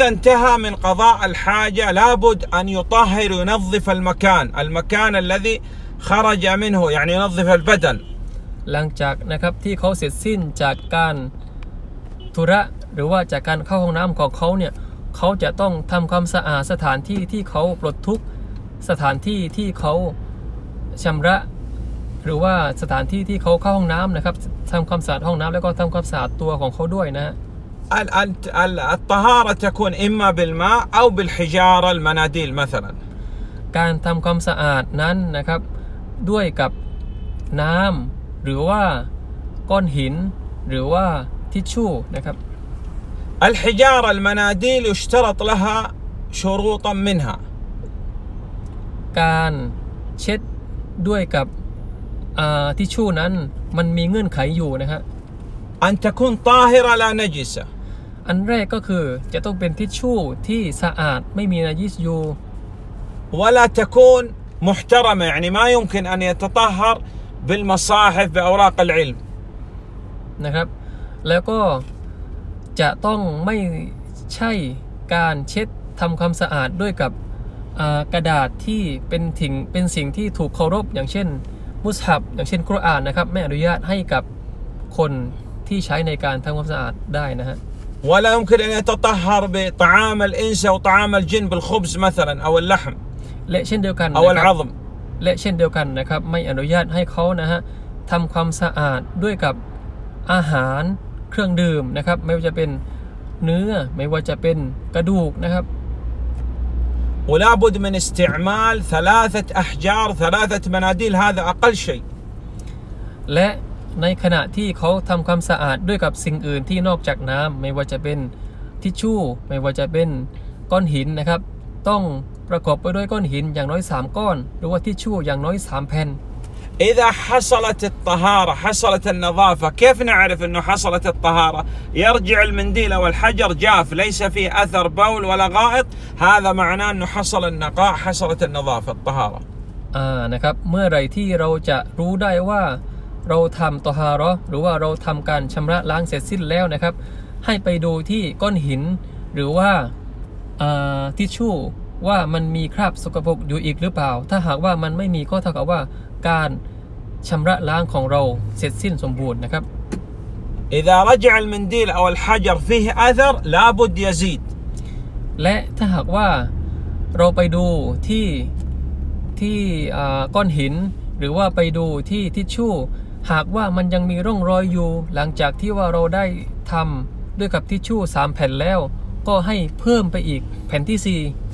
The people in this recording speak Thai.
انتهى من قضاء الحاجة لابد أن يطهر وينظف المكان الذي خرج منه يعني ينظف البدن หลังจากนะครับที่เขาเสร็จสิ้นจากการธุระหรือว่าจากการเข้าห้องน้ำของเขาเนี่ยเขาจะต้องทำความสะอาดสถานที่ที่เขาปลดทุกข์สถานที่ที่เขาชำระหรือว่าสถานที่ที่เขาเข้าห้องน้ำนะครับทำความสะอาดห้องน้ำแล้วก็ทำความสะอาดตัวของเขาด้วยนะ الطهارة تكون إما بالماء أو بالحجارة المناديل مثلا การทำความสะอาดนั้นนะครับด้วยกับน้ำหรือว่าก้อนหินหรือว่าทิชชู่นะครับ الحجارة المناديل يشترط لها شروطا منها การเช็ดด้วยกับทิชชู่นั้นมันมีเงื่อนไขอยู่นะฮะ أن تكون طاهرة لا نجسة อันแรกก็คือจะต้องเป็นทิชชู่ที่สะอาดไม่มีนาจิสอยู่ ولا تكون محترمة يعني ما يمكن أن يتطهر بالمصاحف بأوراق العلم นะครับแล้วก็จะต้องไม่ใช่การเช็ดทำความสะอาดด้วยกับกระดาษที่เป็นสิ่งที่ถูกเคารพอย่างเช่นมุสฮับอย่างเช่นกุรอานนะครับไม่อนุญาตให้กับคนที่ใช้ในการทำความสะอาดได้นะฮะ ولا يمكن أن يتطهر بطعام الإنس أو طعام الجن بالخبز مثلا أو اللحم และเช่นเดียวกัน أو العظم และเช่นเดียวกันนะครับไม่อนุญาตให้เขานะฮะทำความสะอาดด้วยกับอาหารเครื่องดื่มนะครับไม่ว่าจะเป็นเนื้อไม่ว่าจะเป็นกระดูกนะครับ ولا بد من استعمال 3 أحجار 3 مناديل هذا أقل شيء และในขณะที่เขาทำความสะอาดด้วยกับสิ่งอื่นที่นอกจากน้ำไม่ว่าจะเป็นทิชชู่ไม่ว่าจะเป็นก้อนหินนะครับต้องประกอบไปด้วยก้อนหินอย่างน้อย3ก้อนหรือว่าทิชชู่อย่างน้อย3แผ่น إذا حصلت الطهارة حصلت النظافة كيف نعرف أنه حصلت الطهارة يرجع المنديل أو الحجر جاف ليس فيه أثر بول ولا غائط هذا معناه أنه حصل النقاء حصلت النظافة الطهارة นะครับเมื่อไรที่เราจะรู้ได้ว่าเราทำตอฮาเราะห์หรือว่าเราทำการชำระล้างเสร็จสิ้นแล้วนะครับให้ไปดูที่ก้อนหินหรือว่าทิชชู่ว่ามันมีคราบสกปรกอยู่อีกหรือเปล่าถ้าหากว่ามันไม่มีก็เท่ากับว่าการชำระล้างของเราเสร็จสิ้นสมบูรณ์นะครับ إذا رجع المنديل أو الحجر فيه أثر لابد يزيد และถ้าหากว่าเราไปดูที่ก้อนหินหรือว่าไปดูที่ทิชชู่หากว่ามันยังมีร่องรอยอยู่หลังจากที่ว่าเราได้ทำด้วยกับทิชชู่3แผ่นแล้วก็ให้เพิ่มไปอีกแผ่นที่4